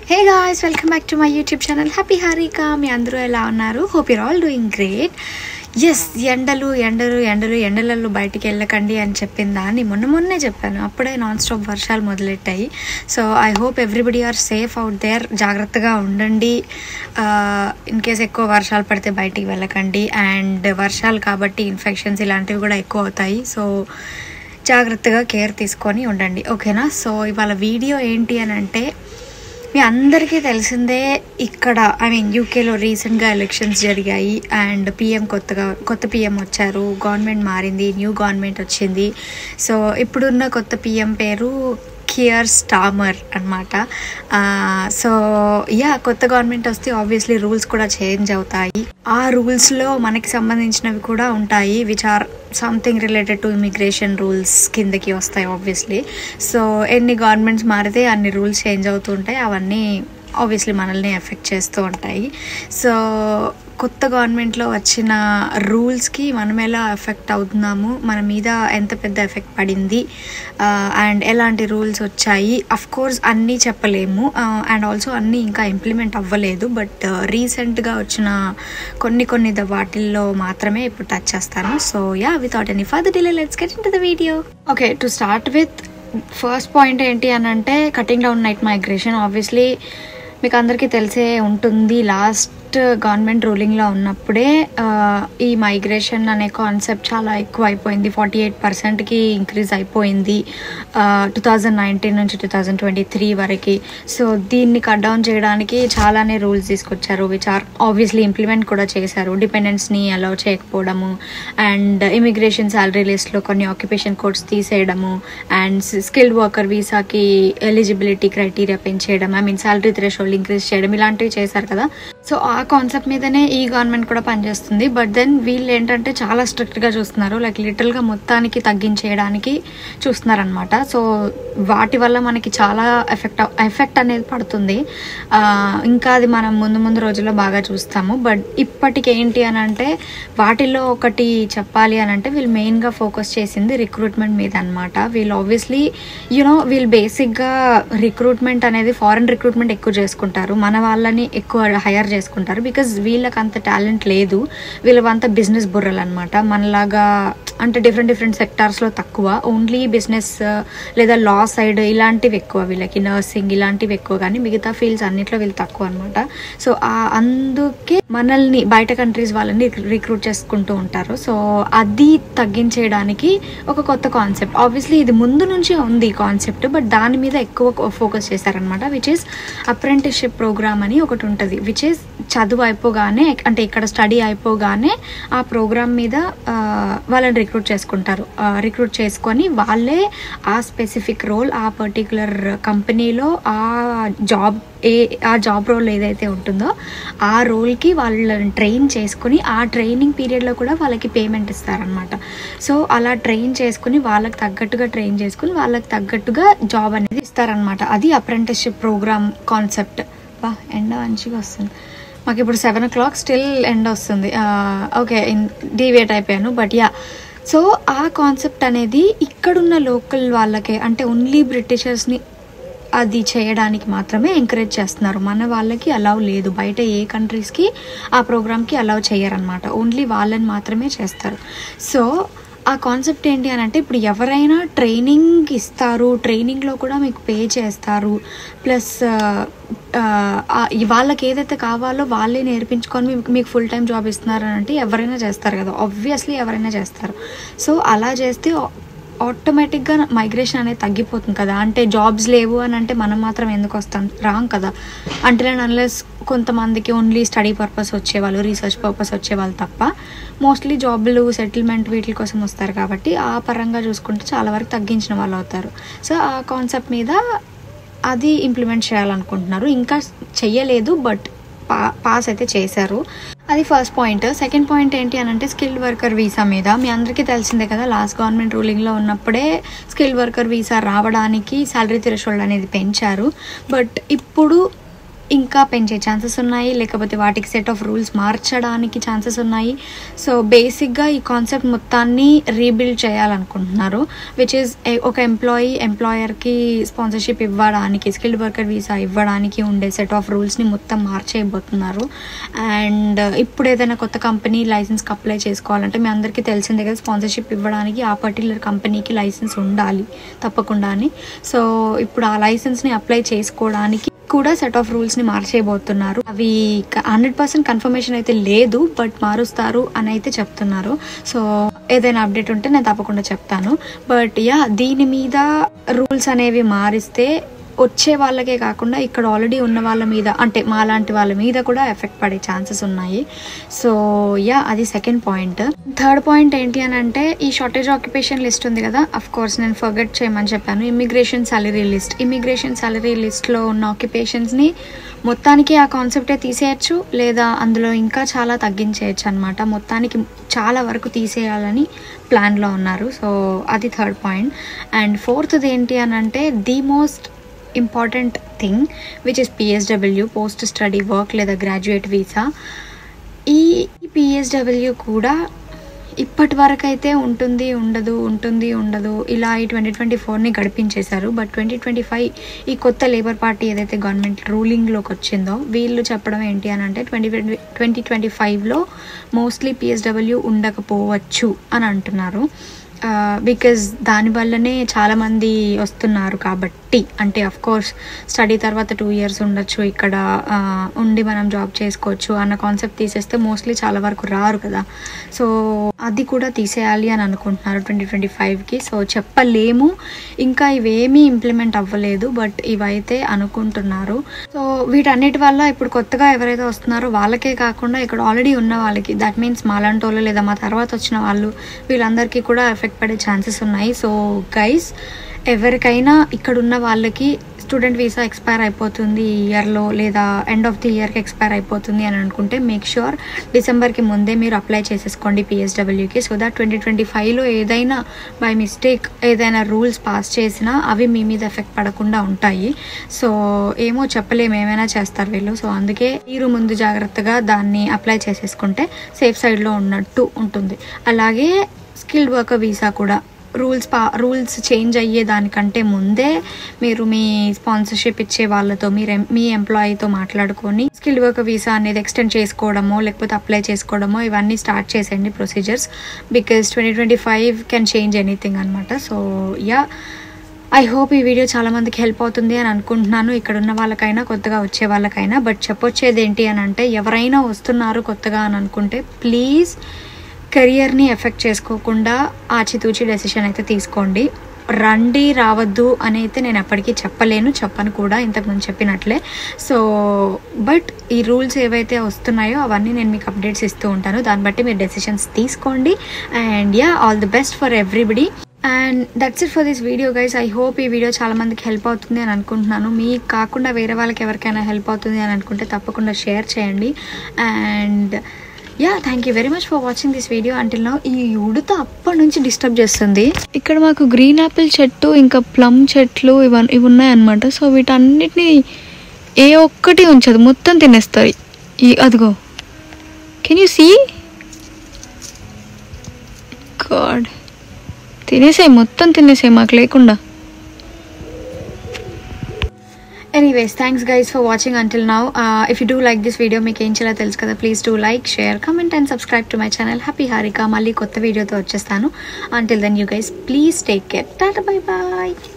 Hey guys, welcome back to my YouTube channel. Happy Harika. మీ అందరూ ఎలా ఉన్నారు? Hope you're all doing great. Yes, ఎండలలో బయటికి వెళ్ళకండి అని చెప్పిన దాన్ని మొన్నే చెప్పాను. అప్పుడే నాన్ స్టాప్ వర్షాలు మొదలెట్టాయి. So I hope everybody are safe out there. జాగ్రత్తగా ఉండండి. ఇన్ కేస్ ఎక్కువ వర్షాలు పడితే బయటికి వెళ్ళకండి. అండ్ వర్షాలు కాబట్టి ఇన్ఫెక్షన్స్ ఇలాంటివి కూడా ఎక్కువ అవుతాయి. సో జాగ్రత్తగా కేర్ తీసుకొని ఉండండి, ఓకేనా? సో ఇవాళ వీడియో ఏంటి అని అంటే, మీ అందరికీ తెలిసిందే, ఇక్కడ యూకేలో రీసెంట్గా ఎలక్షన్స్ జరిగాయి అండ్ కొత్త పిఎం వచ్చారు. గవర్నమెంట్ మారింది, న్యూ గవర్నమెంట్ వచ్చింది. సో ఇప్పుడున్న కొత్త పిఎం పేరు కియర్ స్టార్మర్ అనమాట. సో కొత్త గవర్నమెంట్ వస్తే ఆబ్వియస్లీ రూల్స్ కూడా చేంజ్ అవుతాయి. ఆ రూల్స్లో మనకి సంబంధించినవి కూడా ఉంటాయి, which are something related to immigration rules కిందకి వస్తాయి ఆబ్వియస్లీ. సో ఎన్ని గవర్నమెంట్స్ మారితే అన్ని రూల్స్ చేంజ్ అవుతూ ఉంటాయి. అవన్నీ ఆబ్వియస్లీ మనల్ని ఎఫెక్ట్ చేస్తూ ఉంటాయి. సో కొత్త గవర్నమెంట్లో వచ్చిన రూల్స్కి మనం ఎలా ఎఫెక్ట్ అవుతున్నాము, మన మీద ఎంత పెద్ద ఎఫెక్ట్ పడింది, అండ్ ఎలాంటి రూల్స్ వచ్చాయి. అఫ్ కోర్స్ అన్నీ చెప్పలేము, అండ్ ఆల్సో అన్నీ ఇంకా ఇంప్లిమెంట్ అవ్వలేదు. బట్ రీసెంట్గా వచ్చిన కొన్ని వాటిల్లో మాత్రమే ఇప్పుడు టచ్ చేస్తాను. So without any further delay let's get into the video. Okay, to start with first point ఏంటి అని అంటే, cutting down net migration. Obviously మీకు అందరికీ తెలిసే ఉంటుంది, లాస్ట్ గవర్నమెంట్ రూలింగ్లో ఉన్నప్పుడే ఈ మైగ్రేషన్ అనే కాన్సెప్ట్ చాలా ఎక్కువ అయిపోయింది. 48%కి ఇంక్రీజ్ అయిపోయింది 2019 నుంచి 2023 వరకు. సో దీన్ని కట్ డౌన్ చేయడానికి చాలానే రూల్స్ తీసుకొచ్చారు, విచ్ ఆర్ ఆబ్వియస్లీ ఇంప్లిమెంట్ కూడా చేశారు. డిపెండెంట్స్ని అలౌ చేయకపోవడము, అండ్ ఇమిగ్రేషన్ శాలరీ లిస్ట్లో కొన్ని ఆక్యుపేషన్ కోడ్స్ తీసేయడము, అండ్ స్కిల్డ్ వర్కర్ వీసాకి ఎలిజిబిలిటీ క్రైటీరియా పెంచేయడం, శాలరీ థ్రెషోల్డ్ ఇంక్రీజ్ చేయడం, ఇలాంటివి చేశారు కదా. సో ఆ కాన్సెప్ట్ మీదనే ఈ గవర్నమెంట్ కూడా పనిచేస్తుంది. బట్ దెన్ వీళ్ళు ఏంటంటే చాలా స్ట్రిక్ట్గా చూస్తున్నారు, లైక్ లిటరల్గా మొత్తానికి తగ్గించేయడానికి చూస్తున్నారు అనమాట. సో వాటి వల్ల మనకి చాలా ఎఫెక్ట్ అనేది పడుతుంది. ఇంకా అది మనం ముందు రోజుల్లో బాగా చూస్తాము. బట్ ఇప్పటికి ఏంటి అని అంటే, వాటిల్లో ఒకటి చెప్పాలి అని అంటే, వీళ్ళు మెయిన్గా ఫోకస్ చేసింది రిక్రూట్మెంట్ మీద అనమాట. వీళ్ళు ఆబ్వియస్లీ వీళ్ళు బేసిక్గా రిక్రూట్మెంట్ అనేది ఫారెన్ రిక్రూట్మెంట్ ఎక్కువ చేసుకుంటారు, మన వాళ్ళని ఎక్కువ హైర్ చేసుకుంటారు. బికాజ్ వీళ్ళకి అంత టాలెంట్ లేదు, వీళ్ళంతా బిజినెస్ బుర్రలు అనమాట. మనలాగా అంటే డిఫరెంట్ సెక్టార్స్లో తక్కువ, ఓన్లీ బిజినెస్ లేదా లా సైడ్ ఇలాంటివి ఎక్కువ వీళ్ళకి, నర్సింగ్ ఇలాంటివి ఎక్కువ, కానీ మిగతా ఫీల్డ్స్ అన్నిట్లో వీళ్ళు తక్కువ అనమాట. సో అందుకే మనల్ని బయట కంట్రీస్ వాళ్ళని రిక్రూట్ చేసుకుంటూ ఉంటారు. సో అది తగ్గించేయడానికి ఒక కొత్త కాన్సెప్ట్. ఆబ్వియస్లీ ఇది ముందు నుంచి ఉంది కాన్సెప్ట్, బట్ దాని మీద ఎక్కువ ఫోకస్ చేశారనమాట. విచ్ ఈస్ అప్రెంటిస్షిప్ ప్రోగ్రామ్ అని ఒకటి ఉంటుంది, విచ్ ఈస్ చదువు అయిపోగానే, అంటే ఇక్కడ స్టడీ అయిపోగానే ఆ ప్రోగ్రామ్ మీద వాళ్ళని రిక్రూట్ చేసుకొని వాళ్ళే ఆ స్పెసిఫిక్ రోల్, ఆ పర్టికులర్ కంపెనీలో ఆ జాబ్ రోల్ ఏదైతే ఉంటుందో ఆ రోల్కి వాళ్ళని ట్రైన్ చేసుకుని, ఆ ట్రైనింగ్ పీరియడ్లో కూడా వాళ్ళకి పేమెంట్ ఇస్తారనమాట. సో అలా ట్రైన్ చేసుకుని, వాళ్ళకి తగ్గట్టుగా జాబ్ అనేది ఇస్తారనమాట. అది అప్రెంటిస్షిప్ ప్రోగ్రామ్ కాన్సెప్ట్. ఎండ మంచిగా వస్తుంది మాకు ఇప్పుడు 7 o'clock, స్టిల్ ఎండ వస్తుంది. ఓకే, డీవియేట్ అయిపోయాను. బట్ సో ఆ కాన్సెప్ట్ అనేది ఇక్కడున్న లోకల్ వాళ్ళకే, అంటే ఓన్లీ బ్రిటిషర్స్ని అది చేయడానికి మాత్రమే ఎంకరేజ్ చేస్తున్నారు. మన వాళ్ళకి అలౌ లేదు, బయట ఏ కంట్రీస్కి ఆ ప్రోగ్రామ్కి అలౌ చేయరనమాట, ఓన్లీ వాళ్ళని మాత్రమే చేస్తారు. సో ఆ కాన్సెప్ట్ ఏంటి అని అంటే, ఇప్పుడు ఎవరైనా ట్రైనింగ్ ఇస్తారు, ట్రైనింగ్లో కూడా మీకు పే చేస్తారు, ప్లస్ వాళ్ళకి ఏదైతే కావాలో వాళ్ళే నేర్పించుకొని మీకు ఫుల్ టైం జాబ్ ఇస్తున్నారు అని అంటే ఎవరైనా చేస్తారు కదా, ఆబ్వియస్లీ ఎవరైనా చేస్తారు. సో అలా చేస్తే ఆటోమేటిక్గా మైగ్రేషన్ అనేది తగ్గిపోతుంది కదా. అంటే జాబ్స్ లేవు అని అంటే మనం మాత్రం ఎందుకు వస్తాం, రాంగ్ కదా. అంటే అన్లెస్ కొంతమందికి ఓన్లీ స్టడీ పర్పస్ వచ్చేవాళ్ళు, రీసెర్చ్ పర్పస్ వచ్చేవాళ్ళు తప్ప మోస్ట్లీ జాబ్లు, సెటిల్మెంట్ వీటి కోసం వస్తారు. కాబట్టి ఆ పరంగా చూసుకుంటే చాలా వరకు తగ్గించిన వాళ్ళు అవుతారు. సో ఆ కాన్సెప్ట్ మీద అది ఇంప్లిమెంట్ చేయాలనుకుంటున్నారు. ఇంకా చెయ్యలేదు, బట్ పాస్ అయితే చేశారు. అది ఫస్ట్ పాయింట్. సెకండ్ పాయింట్ ఏంటి అని అంటే, స్కిల్డ్ వర్కర్ వీసా మీద. మీ అందరికీ తెలిసిందే కదా, లాస్ట్ గవర్నమెంట్ రూలింగ్లో ఉన్నప్పుడే స్కిల్డ్ వర్కర్ వీసా రావడానికి శాలరీ థ్రెషోల్డ్ అనేది పెంచారు. బట్ ఇప్పుడు ఇంకా పెంచే ఛాన్సెస్ ఉన్నాయి, లేకపోతే వాటికి సెట్ ఆఫ్ రూల్స్ మార్చడానికి ఛాన్సెస్ ఉన్నాయి. సో బేసిక్గా ఈ కాన్సెప్ట్ మొత్తాన్ని రీబిల్డ్ చేయాలనుకుంటున్నారు, విచ్ ఈస్ ఒక ఎంప్లాయర్కి స్పాన్సర్షిప్ ఇవ్వడానికి, స్కిల్డ్ వర్కర్ వీసా ఇవ్వడానికి ఉండే సెట్ ఆఫ్ రూల్స్ని మొత్తం మార్చేయబోతున్నారు. అండ్ ఇప్పుడు ఏదైనా కొత్త కంపెనీ లైసెన్స్కి అప్లై చేసుకోవాలంటే మీ అందరికీ తెలిసిందే కదా, స్పాన్సర్షిప్ ఇవ్వడానికి ఆ పర్టికులర్ కంపెనీకి లైసెన్స్ ఉండాలి తప్పకుండా అని. సో ఇప్పుడు ఆ లైసెన్స్ని అప్లై చేసుకోవడానికి కూడా సెట్ ఆఫ్ రూల్స్ని మార్చేయబోతున్నారు. అవి 100% కన్ఫర్మేషన్ అయితే లేదు, బట్ మారుస్తారు అని అయితే చెప్తున్నారు. సో ఏదైనా అప్డేట్ ఉంటే నేను తప్పకుండా చెప్తాను. బట్ దీని మీద రూల్స్ అనేవి మారిస్తే వచ్చే వాళ్ళకే కాకుండా ఇక్కడ ఆల్రెడీ ఉన్న వాళ్ళ మీద, అంటే మా లాంటి వాళ్ళ మీద కూడా ఎఫెక్ట్ పడే ఛాన్సెస్ ఉన్నాయి. సో అది సెకండ్ పాయింట్. థర్డ్ పాయింట్ ఏంటి అని అంటే, ఈ షార్టేజ్ ఆక్యుపేషన్ లిస్ట్ ఉంది కదా, అఫ్ కోర్స్ నేను ఫర్గెట్ చేయమని చెప్పాను. ఇమిగ్రేషన్ సాలరీ లిస్ట్లో ఉన్న ఆక్యుపేషన్స్ని మొత్తానికి ఆ కాన్సెప్టే తీసేయచ్చు, లేదా అందులో ఇంకా చాలా తగ్గించేయచ్చు అనమాట. మొత్తానికి చాలా వరకు తీసేయాలని ప్లాన్లో ఉన్నారు. సో అది థర్డ్ పాయింట్. అండ్ ఫోర్త్ది ఏంటి అని అంటే, the most important thing which is PSW, post study work లేదా గ్రాడ్యుయేట్ వీసా. ఈ PSW కూడా ఇప్పటి వరకు అయితే ఉంటుంది ఉండదు ఇలా ఈ 2024ని గడిపించేశారు. బట్ 2025 ఈ కొత్త లేబర్ పార్టీ ఏదైతే గవర్నమెంట్ రూలింగ్లోకి వచ్చిందో, వీళ్ళు చెప్పడం ఏంటి అని అంటే 2025లో మోస్ట్లీ PSW ఉండకపోవచ్చు అని అంటున్నారు. బికాజ్ దానివల్లనే చాలామంది వస్తున్నారు కాబట్టి, అంటే అఫ్ కోర్స్ స్టడీ తర్వాత 2 years ఉండొచ్చు, ఇక్కడ ఉండి మనం జాబ్ చేసుకోవచ్చు అన్న కాన్సెప్ట్ తీసేస్తే మోస్ట్లీ చాలా వరకు రారు కదా. సో అది కూడా తీసేయాలి అని అనుకుంటున్నారు 2025కి. సో చెప్పలేము, ఇంకా ఇవేమీ ఇంప్లిమెంట్ అవ్వలేదు, బట్ ఇవైతే అనుకుంటున్నారు. సో వీటన్నిటి వల్ల ఇప్పుడు కొత్తగా ఎవరైతే వస్తున్నారో వాళ్ళకే కాకుండా ఇక్కడ ఆల్రెడీ ఉన్న వాళ్ళకి, దట్ మీన్స్ మాలాంటోళ్ళు లేదా మా తర్వాత వచ్చిన వాళ్ళు, వీళ్ళందరికీ కూడా ఎఫెక్ట్ పడే ఛాన్సెస్ ఉన్నాయి. సో గైస్, ఎవరికైనా ఇక్కడ ఉన్న వాళ్ళకి స్టూడెంట్ వీసా ఎక్స్పైర్ అయిపోతుంది ఈ ఇయర్లో, లేదా ఎండ్ ఆఫ్ ది ఇయర్కి ఎక్స్పైర్ అయిపోతుంది అని అనుకుంటే మేక్ ష్యూర్ డిసెంబర్కి ముందే మీరు అప్లై చేసేసుకోండి PSWకి. సో దట్ 2025లో ఏదైనా బై మిస్టేక్ ఏదైనా రూల్స్ పాస్ చేసినా అవి మీ మీద ఎఫెక్ట్ పడకుండా ఉంటాయి. సో ఏమో చెప్పలేము, ఏమైనా చేస్తారు వీళ్ళు. సో అందుకే మీరు ముందు జాగ్రత్తగా దాన్ని అప్లై చేసేసుకుంటే సేఫ్ సైడ్లో ఉన్నట్టు ఉంటుంది. అలాగే స్కిల్డ్ వర్కర్ వీసా కూడా రూల్స్ చేంజ్ అయ్యే దానికంటే ముందే మీరు మీ స్పాన్సర్షిప్ ఇచ్చే వాళ్ళతో, మీ ఎంప్లాయీతో మాట్లాడుకొని స్కిల్డ్ వర్కర్ వీసా అనేది ఎక్స్టెండ్ చేసుకోవడమో లేకపోతే అప్లై చేసుకోవడమో ఇవన్నీ స్టార్ట్ చేసేయండి procedures. Because 2025 can change anything అనమాట. సో ఐ హోప్ ఈ వీడియో చాలా మందికి హెల్ప్ అవుతుంది అని అనుకుంటున్నాను, ఇక్కడ ఉన్న వాళ్ళకైనా కొత్తగా వచ్చే వాళ్ళకైనా. బట్ చెప్పొచ్చేది ఏంటి అని అంటే, ఎవరైనా వస్తున్నారు కొత్తగా అని అనుకుంటే ప్లీజ్ కెరియర్ని ఎఫెక్ట్ చేసుకోకుండా ఆచితూచి డెసిషన్ అయితే తీసుకోండి. రండి రావద్దు అని అయితే నేను ఎప్పటికీ చెప్పను కూడా, ఇంతకుముందు చెప్పినట్లే. సో బట్ ఈ రూల్స్ ఏవైతే వస్తున్నాయో అవన్నీ నేను మీకు అప్డేట్స్ ఇస్తూ ఉంటాను, దాన్ని బట్టి మీరు డెసిషన్స్ తీసుకోండి. And all the best for everybody. And that's it for this video guys. I hope ఈ వీడియో చాలా మందికి హెల్ప్ అవుతుంది అని అనుకుంటున్నాను. మీకు కాకుండా వేరే వాళ్ళకి ఎవరికైనా హెల్ప్ అవుతుంది అని అనుకుంటే తప్పకుండా షేర్ చేయండి. And thank you very much for watching this video until now. ఈ ఉడత అప్పటి నుంచి డిస్టర్బ్ చేస్తుంది. ఇక్కడ మాకు గ్రీన్ యాపిల్ చెట్టు ఇంకా ప్లమ్ చెట్లు ఇవి ఉన్నాయన్నమాట. సో వీటన్నిటిని ఏ ఒక్కటి ఉంచదు, మొత్తం తినేస్తాయి. అదిగో, కెన్ యూ సీ? గాడ్, తినేసాయి, మొత్తం తినేసాయి మాకు లేకుండా. Anyways, thanks guys for watching until now. If you do like this video, meek em cheyalo telusu kada, please do like, share, comment and subscribe to my channel. Happy Harika. Malli kotta video tho vachestanu. Until then you guys please take care. Tata, bye bye.